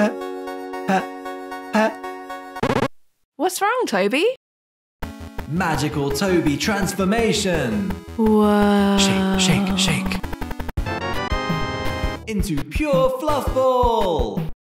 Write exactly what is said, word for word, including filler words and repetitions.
What's wrong, Toby? Magical Toby transformation. Whoa. Shake, shake, shake. Into pure fluff ball.